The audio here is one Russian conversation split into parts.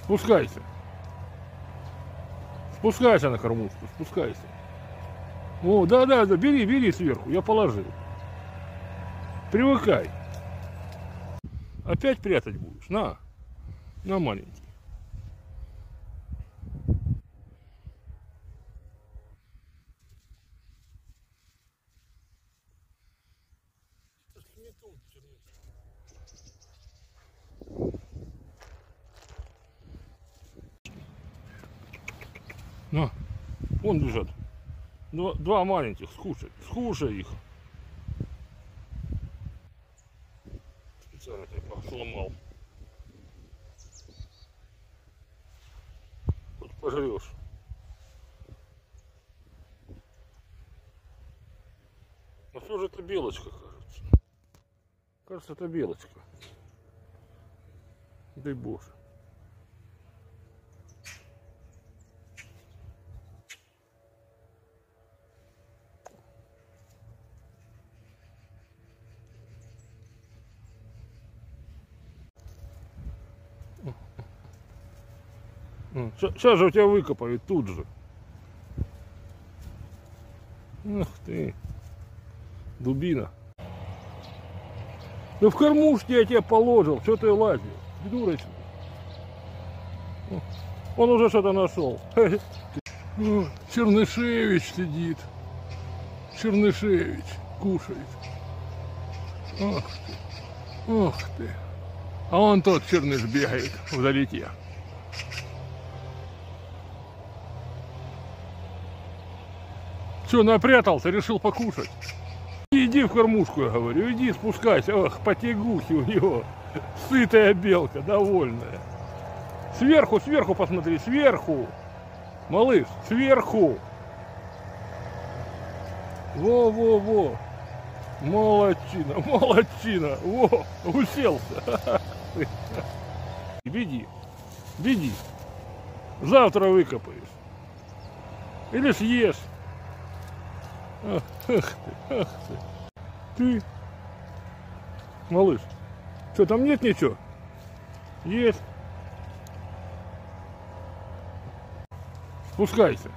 Спускайся. Спускайся на кормушку, спускайся. О, да, бери сверху, я положил. Привыкай. Опять прятать будешь? На маленький. На, вон лежат. Два маленьких, скушай их. Специально сломал. Хоть пожрешь. А что же это белочка, кажется? Кажется, это белочка. Дай Боже. Сейчас же у тебя выкопают тут же. Ах ты, дубина. Да в кормушке я тебя положил, что ты лазил, дурочка. Он уже что-то нашел. Чернышевич сидит. Чернышевич кушает. Ах ты, ах ты. А он тот черныш бегает вдалеке. Что, напрятался, решил покушать? Иди в кормушку, я говорю, иди спускайся. Ох, потягухи у него. Сытая белка, довольная. Сверху посмотри, сверху. Малыш, сверху. Во. Молодчина. Во, уселся. Беги. Завтра выкопаешь. Или съешь. Ах ты. Ты, малыш, что, там нет ничего? Есть. Спускайся.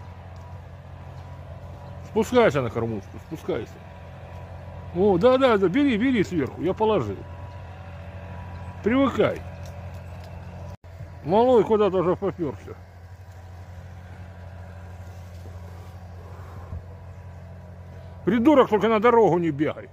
Спускайся на кормушку, спускайся. О, да, бери сверху, я положил. Привыкай. Малой куда-то уже поперся. Придурок, только на дорогу не бегай.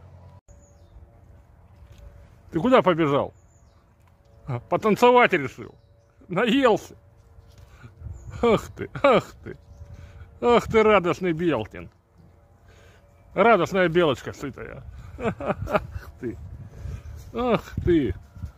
Ты куда побежал? Потанцевать решил. Наелся. Ах ты. Ах ты, радостный Белкин. Радостная белочка сытая. Ах ты. Ах ты.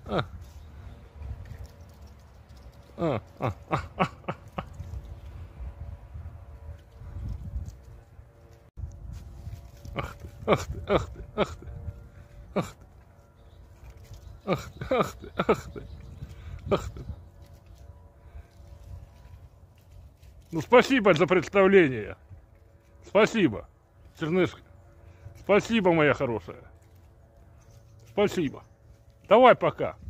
Ах ты. Ну, спасибо за представление. Спасибо, Чернышка. Спасибо, моя хорошая. Спасибо. Давай пока.